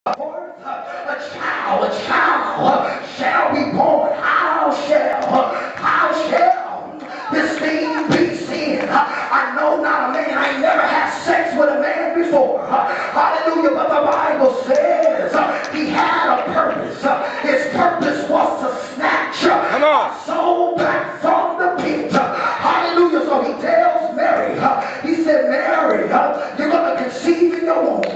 A child shall be born. How shall this thing be seen? I know not a man. I ain't never had sex with a man before. Hallelujah. But the Bible says he had a purpose. His purpose was to snatch a soul back from the pit. Hallelujah. So he tells Mary, he said, Mary, you're going to conceive in your womb.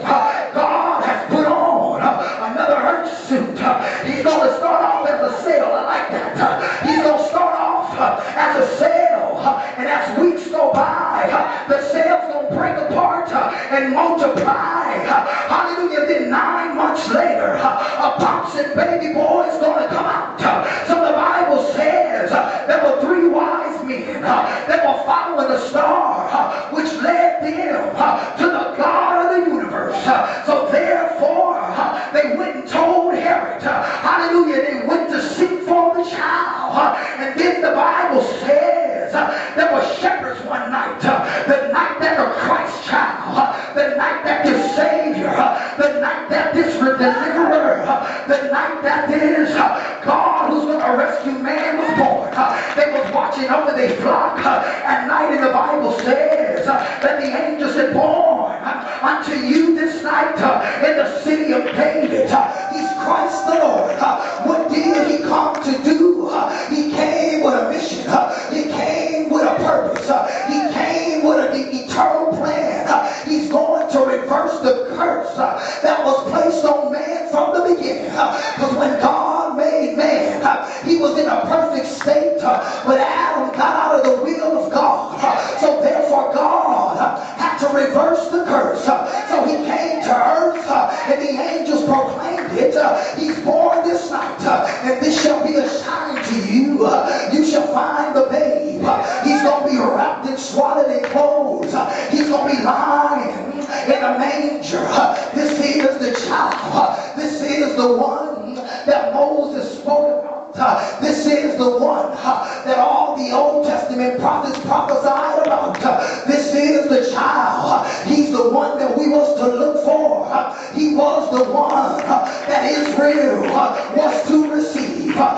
God has put on another earth suit. He's going to start off as a sail. I like that. He's going to start off as a sail. And as weeks go by, the sail's going to break apart and multiply. Hallelujah. Then 9 months later, a bouncing baby boy is going to come out. So the Bible says there were 3 wise men that were following the star, which led them to the God of the universe. So therefore, they went and told Herod. Hallelujah. They went to seek for the child. And then the Bible says there were shepherds one night. The night that the Christ child, the night that the Savior, the night that this deliverer, the night that this God who's going to rescue man was born. They was watching over their flock at night, and the Bible says that the angel said, born unto you this night in the city of David. He's Christ the Lord. What did he come to do? He came with a mission. He came with a purpose. He came with an eternal plan. He's going to reverse the curse that was placed on man from the beginning. Because when God made man, he was in a perfect state, but Adam got out of the will of God. So therefore God had to reverse the curse. So he came to earth, and the angels proclaimed it. He's born this night, and this shall be a sign to you. You shall find the babe. He's going to be wrapped in swaddling clothes. He's going to be lying in a manger. This is the child. This is the one that Moses spoke about. This is the one that all the Old Testament prophets prophesied about. This is the child. He's the one that we was to look for. He was the one that Israel was to receive.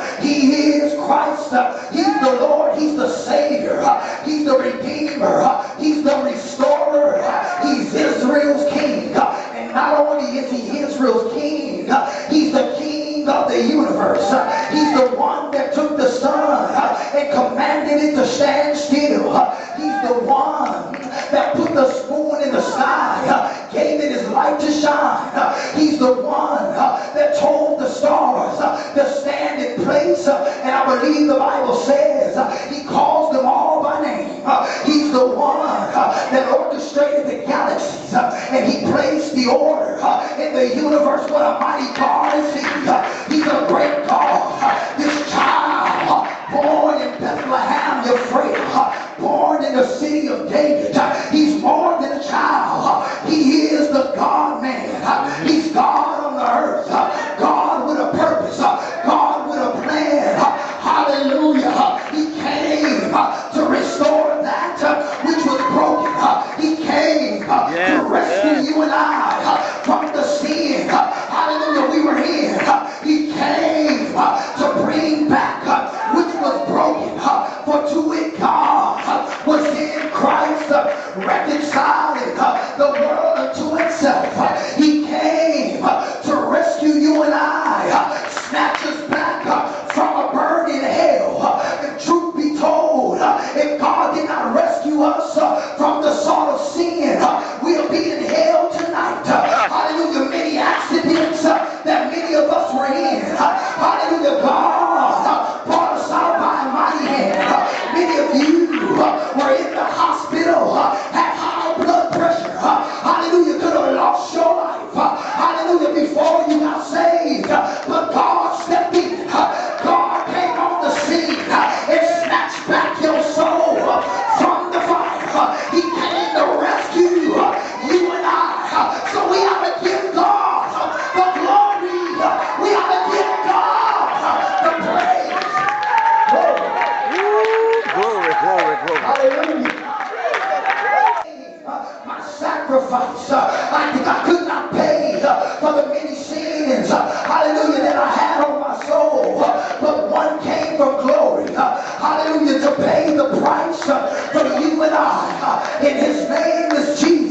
He is Christ. He's the Lord. He's the Savior. He's the Redeemer. He's the Restorer. He's Israel's King. And not only is he Israel's King, he's the King of the universe. He's the one that took the sun and commanded it to stand still. He's the one that put the spoon in the sky, gave it his light to shine. He's the one that told the stars to stand in place. And I believe the Bible says he calls them all by name. He's the one that orchestrated the galaxies, and he placed the order in the universe. What a mighty God is he. He's a great God. This child born in Bethlehem, Ephraim, born in the city of David, he's more than a child. He is the God man. He's God on the earth. God with a purpose. God with a plan. Hallelujah. He came to restore that which was broken. He came to rescue you and I from the sin. Hallelujah. We were in. He came to bring back which was broken. For to it God was in Christ reconciling the world unto himself. He came to rescue you and I, snatch us back from a burning hell. If truth be told, if God did not rescue us from the sort of sin, we'll be in hell tonight. Hallelujah. Many accidents that many of us were in. Hallelujah. God brought us out by a mighty hand. Many of you were in the hospital, had high blood pressure. Hallelujah. Could have lost your life. Hallelujah. Before you got saved. But God stepped in. God came on the scene and snatched back your soul from the fire. He came to rescue you and I. So we ought to give God the glory. We ought to give God the praise. Glory, glory, glory. Hallelujah. My sacrifice, I could not pay for the many sins hallelujah, that I had on my soul, but one came from glory, hallelujah, to pay the price for you and I, and his name is Jesus.